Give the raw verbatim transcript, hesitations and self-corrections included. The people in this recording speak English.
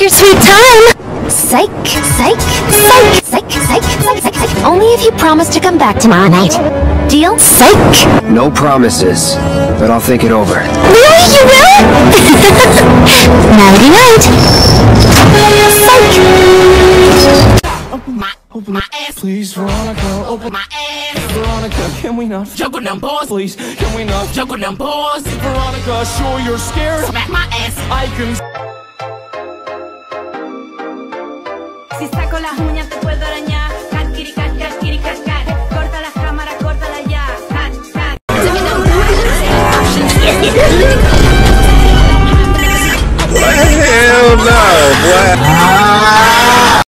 your sweet time. Psych, psych, psych, psych, psych, psych, psych, psych. Only if you promise to come back tomorrow night. Deal? Psych. No promises, but I'll think it over. Really, you will? Nighty night. Psych. Open my, open my ass, please, Veronica. Open my ass, Veronica. Can we not juggle them balls, please? Can we not juggle them balls, Veronica? Sure you're scared. Smack my ass. I can. Si saco las uñas te puedo arañar. Cat, kitty, cat, cat, kitty, cat, cat. Corta las cámaras, córtala ya. Cat, cat. Hell no, boy.